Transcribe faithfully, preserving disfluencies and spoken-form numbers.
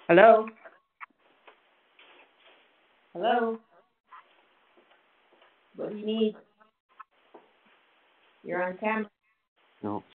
Hello? Hello? What do you need? You're on camera. No.